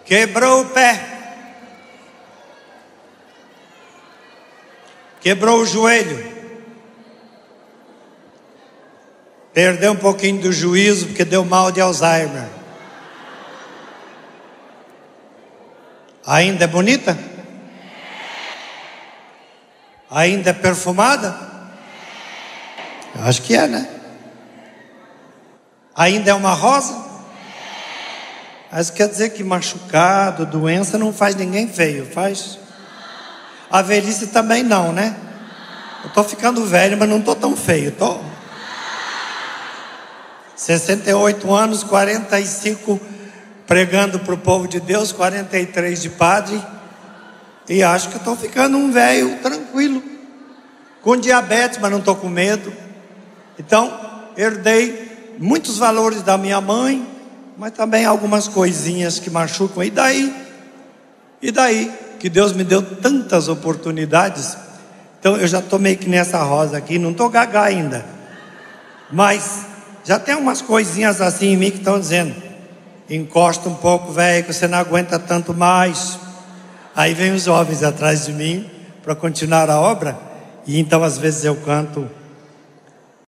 Quebrou o pé. Quebrou o joelho. Perdeu um pouquinho do juízo porque deu mal de Alzheimer. Ainda é bonita? Ainda é perfumada? Eu acho que é, né? Ainda é uma rosa? Mas quer dizer que machucado, doença não faz ninguém feio, faz? A velhice também não, né? Eu tô ficando velho, mas não tô tão feio, tô. 68 anos, 45 pregando para o povo de Deus, 43 de padre. E acho que eu estou ficando um velho tranquilo, com diabetes, mas não estou com medo. Então, herdei muitos valores da minha mãe, mas também algumas coisinhas que machucam. E daí? E daí? Que Deus me deu tantas oportunidades. Então eu já estou meio que nessa rosa aqui, não estou gaga ainda. Mas já tem umas coisinhas assim em mim que estão dizendo: encosta um pouco, velho, que você não aguenta tanto mais. Aí vem os jovens atrás de mim para continuar a obra. E então às vezes eu canto